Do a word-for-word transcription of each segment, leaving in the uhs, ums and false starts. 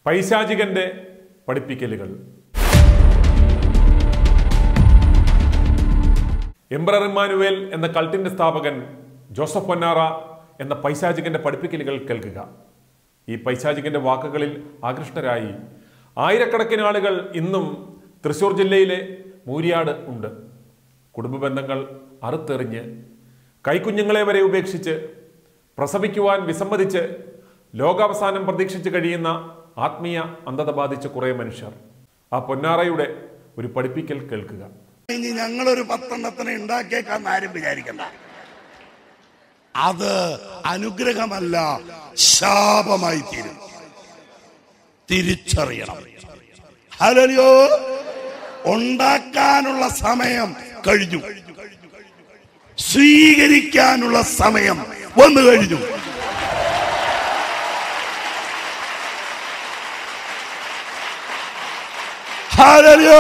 പൈശാചികന്റെ പഠിപ്പിക്കലുകൾ. Emperor Emmanuel എന്ന കൾട്ടിന്റെ സ്ഥാപകൻ Joseph പൊന്നാറ എന്ന പൈശാചികന്റെ പഠിപ്പിക്കലുകൾ കേൾക്കുക. ഈ പൈശാചികന്റെ വാക്കുകളിൽ ആകൃഷ്ടരായി ആയിരക്കണക്കിന് ആളുകൾ ഇന്നും തൃശ്ശൂർ ജില്ലയിലെ മൂരിയാട് ഉണ്ട്. കുടുംബ ബന്ധങ്ങൾ അറുത്തെറിഞ്ഞ് കൈക്കുഞ്ഞുങ്ങളെ വരെ ഉപേക്ഷിച്ച് പ്രസവിക്കുവാൻ വിസമ്മതിച്ച് ലോകാവസാനം പ്രതീക്ഷിച്ച് കഴിയുന്ന ആത്മീയ അന്ധത ബാധിച്ച കുറെ മനുഷ്യർ. ആ പൊന്നാറയുടെ ഒരു പഠിപ്പിക്കൽ കേൾക്കുക. ഇനി ഞങ്ങളൊരു പത്തെണ്ണത്തിനെ ഉണ്ടാക്കിയേക്കാന്ന് ആരും വിചാരിക്കണ്ട. അത് അനുഗ്രഹമല്ല, ശാപമായി തീരും. തിരിച്ചറിയണം. ഹല്ലേലൂയ. ഉണ്ടാക്കാനുള്ള സമയം കഴിഞ്ഞു, സ്വീകരിക്കാനുള്ള സമയം വന്നു കഴിഞ്ഞു. ഹല്ലേലൂയ.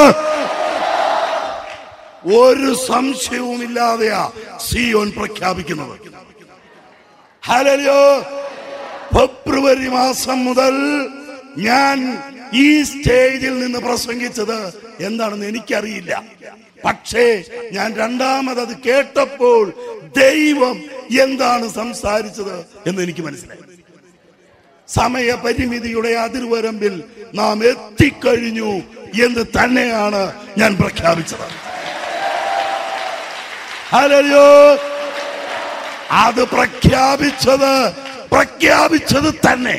ഒരു സംശയവുമില്ലാതെയാ സിയോൻ പ്രഖ്യാപിക്കുന്നത്. ഹല്ലേലൂയ. ഫെബ്രുവരി മാസം മുതൽ ഞാൻ ഈ സ്റ്റേജിൽ നിന്ന് പ്രസംഗിച്ചത് എന്താണെന്ന് എനിക്കറിയില്ല. പക്ഷേ ഞാൻ രണ്ടാമത് അത് കേട്ടപ്പോൾ ദൈവം എന്താണ് സംസാരിച്ചത് എന്ന് എനിക്ക് മനസ്സിലായി. സമയപരിമിതിയുടെ അതിർവരമ്പിൽ നാം എത്തിക്കഴിഞ്ഞു എന്ന് തന്നെയാണ് ഞാൻ പ്രഖ്യാപിച്ചത്. ഹല്ലേലൂയ. അത് പ്രഖ്യാപിച്ചത് പ്രഖ്യാപിച്ചത് തന്നെ.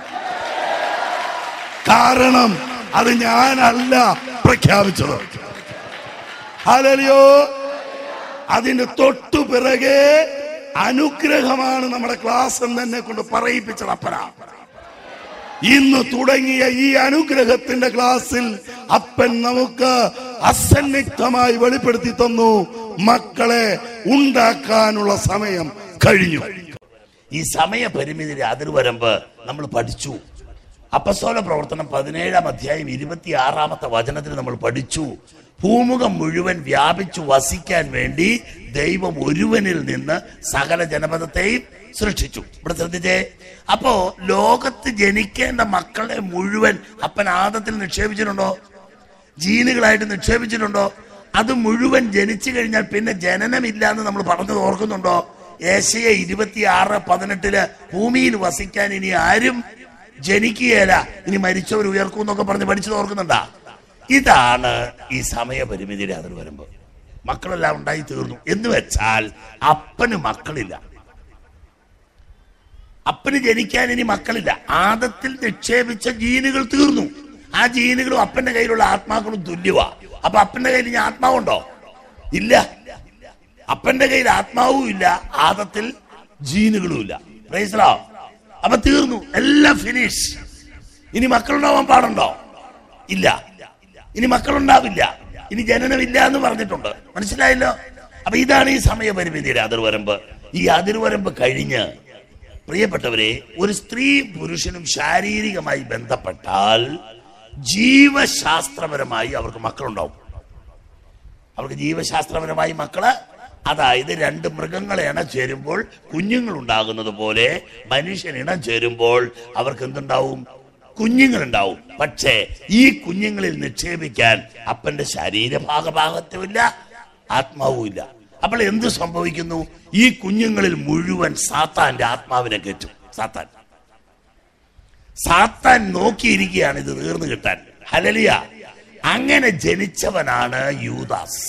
കാരണം അത് ഞാനല്ല പ്രഖ്യാപിച്ചത്. ഹല്ലേലൂയ. അതിന്റെ തൊട്ടു പിറകെ അനുഗ്രഹമാണ് നമ്മുടെ ക്ലാസ് എന്ന് എന്നെ കൊണ്ട് പറയിപ്പിച്ചത് അപ്പന. ഇന്ന് തുടങ്ങിയ ഈ അനുഗ്രഹത്തിന്റെ ക്ലാസ്സിൽ അപ്പൻ നമുക്ക് അസന്നിഗ്ധമായി വെളിപ്പെടുത്തി തന്നു, മക്കളെ ഉണ്ടാക്കാനുള്ള സമയം കഴിഞ്ഞു. ഈ സമയപരിമിതിയുടെ അതിർവരമ്പ് നമ്മൾ പഠിച്ചു. അപ്പസ്തോല പ്രവർത്തനം പതിനേഴാം അധ്യായം ഇരുപത്തി ആറാമത്തെ വചനത്തിൽ നമ്മൾ പഠിച്ചു, ഭൂമുഖം മുഴുവൻ വ്യാപിച്ചു വസിക്കാൻ വേണ്ടി ദൈവം ഒരുവനിൽ നിന്ന് സകല ജനപദത്തെയും സൃഷ്ടിച്ചു. ഇവിടെ ശ്രദ്ധിച്ചേ. അപ്പോ ലോകത്ത് ജനിക്കേണ്ട മക്കളെ മുഴുവൻ അപ്പൻ ആദത്തിൽ നിക്ഷേപിച്ചിട്ടുണ്ടോ? ജീനുകളായിട്ട് നിക്ഷേപിച്ചിട്ടുണ്ടോ? അത് മുഴുവൻ ജനിച്ചു കഴിഞ്ഞാൽ പിന്നെ ജനനമില്ല എന്ന് നമ്മൾ പറഞ്ഞത് ഓർക്കുന്നുണ്ടോ? ഏശയ്യ ഇരുപത്തി ആറ് പതിനെട്ടില് ഭൂമിയിൽ വസിക്കാൻ ഇനി ആരും ജനിക്കുകയല്ല, ഇനി മരിച്ചവർ ഉയർക്കും എന്നൊക്കെ പറഞ്ഞ് പഠിച്ചത് ഓർക്കുന്നുണ്ടാ? ഇതാണ് ഈ സമയപരിമിതിയുടെ അതിർവരമ്പ്. മക്കളെല്ലാം ഉണ്ടായി തീർന്നു എന്ന് വെച്ചാൽ അപ്പന് മക്കളില്ല. അപ്പന് ജനിക്കാൻ ഇനി മക്കളില്ല. ആദത്തിൽ നിക്ഷേപിച്ച ജീനുകൾ തീർന്നു. ആ ജീനുകളും അപ്പന്റെ കയ്യിലുള്ള ആത്മാക്കളും തുല്യവാ. അപ്പൊ അപ്പന്റെ കയ്യിൽ ഇനി ആത്മാവുണ്ടോ? ഇല്ല. അപ്പന്റെ കയ്യിൽ ആത്മാവും ഇല്ല, ആദത്തിൽ ജീനുകളും ഇല്ല. Praise the lord. അപ്പൊ തീർന്നു, എല്ലാം ഫിനിഷ്. ഇനി മക്കളുണ്ടാവാൻ പാടുണ്ടോ? ഇല്ല. ഇനി മക്കളുണ്ടാവില്ല, ഇനി ജനനമില്ല എന്ന് പറഞ്ഞിട്ടുണ്ട്. മനസ്സിലായല്ലോ? അപ്പൊ ഇതാണ് ഈ സമയപരിമിതിയുടെ അതിർവരമ്പ്. ഈ അതിർവരമ്പ് കഴിഞ്ഞ് പ്രിയപ്പെട്ടവരെ, ഒരു സ്ത്രീ പുരുഷനും ശാരീരികമായി ബന്ധപ്പെട്ടാൽ ജീവശാസ്ത്രപരമായി അവർക്ക് മക്കളുണ്ടാവും. അവർക്ക് ജീവശാസ്ത്രപരമായി മക്കള്, അതായത് രണ്ട് മൃഗങ്ങൾ ഇണ ചേരുമ്പോൾ കുഞ്ഞുങ്ങൾ ഉണ്ടാകുന്നത് പോലെ മനുഷ്യൻ ഇണ ചേരുമ്പോൾ അവർക്ക് എന്തുണ്ടാവും? കുഞ്ഞുങ്ങളുണ്ടാവും. പക്ഷേ ഈ കുഞ്ഞുങ്ങളിൽ നിക്ഷേപിക്കാൻ അപ്പന്റെ ശരീരഭാഗഭാഗത്തുമില്ല, ആത്മാവും ഇല്ല. അപ്പോൾ എന്ത് സംഭവിക്കുന്നു? ഈ കുഞ്ഞുങ്ങളിൽ മുഴുവൻ സാത്താന്റെ ആത്മാവിനെ കയറ്റും. സാത്താൻ സാത്താൻ നോക്കിയിരിക്കുകയാണ് ഇത് തീർന്നു കിട്ടാൻ. ഹല്ലേലൂയ. അങ്ങനെ ജനിച്ചവനാണ് യൂദാസ്.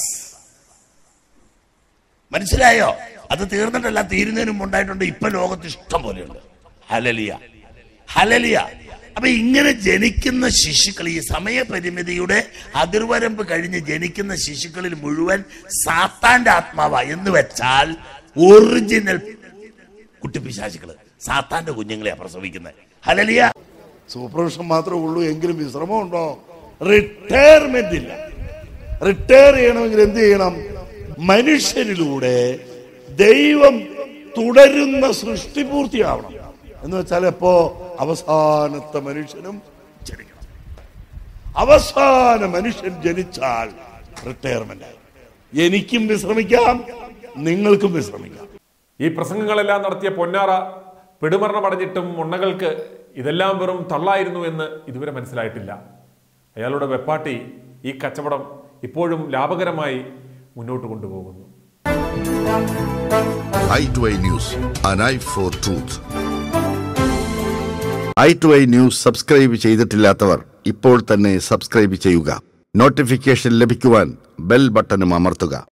മനസ്സിലായോ? അത് തീർന്നിട്ടല്ല, തീരുന്നതിനും ഉണ്ടായിട്ടുണ്ട്. ഇപ്പൊ ലോകത്ത് ഇഷ്ടം പോലെയുണ്ട്. Hallelujah, hallelujah. അപ്പൊ ഇങ്ങനെ ജനിക്കുന്ന ശിശുക്കൾ, ഈ സമയപരിമിതിയുടെ അതിർവരമ്പ് കഴിഞ്ഞ് ജനിക്കുന്ന ശിശുക്കളിൽ മുഴുവൻ സാത്താന്റെ ആത്മാവ എന്ന് വെച്ചാൽ ഒറിജിനൽ കുട്ടിപ്പിശാചുക്കള് സാത്താന്റെ കുഞ്ഞുങ്ങളെയാ പ്രസവിക്കുന്നത്. ഹല്ലേലൂയ. സൂപ്പർവിഷൻ മാത്രമേ ഉള്ളൂ എങ്കിലും വിശ്രമം ഉണ്ടോ? റിട്ടയർമെന്റ് ഇല്ല. റിട്ടയർ ചെയ്യണമെങ്കിൽ എന്ത് ചെയ്യണം? മനുഷ്യരിലൂടെ ദൈവം തുടരുന്ന സൃഷ്ടി പൂർത്തിയാവണം. എന്ന് വെച്ചാൽ എപ്പോ? അവസാനത്തെ മനുഷ്യനും ജനിക്കണം. അവസാന മനുഷ്യൻ ജനിച്ചാൽ റിട്ടയർമെന്റ് ആയി. എനിക്കും വിശ്രമിക്കാം, നിങ്ങൾക്കും വിശ്രമിക്കാം. ഈ പ്രസംഗങ്ങളെല്ലാം നടത്തിയ പൊന്നാറ പെടുമരണമടഞ്ഞിട്ടും മുണ്ണകൾക്ക് ഇതെല്ലാം വെറും തള്ളായിരുന്നു എന്ന് ഇതുവരെ മനസ്സിലായിട്ടില്ല. അയാളുടെ വെപ്പാട്ടി ഈ കച്ചവടം ഇപ്പോഴും ലാഭകരമായി മുന്നോട്ട് കൊണ്ടുപോകുന്നു. Eye to eye news, an eye for truth. Eye to eye news subscribe ചെയ്തിട്ടില്ലാത്തവർ ഇപ്പോൾ തന്നെ സബ്സ്ക്രൈബ് ചെയ്യുക. നോട്ടിഫിക്കേഷൻ ലഭിക്കുവാൻ ബെൽ ബട്ടണും അമർത്തുക.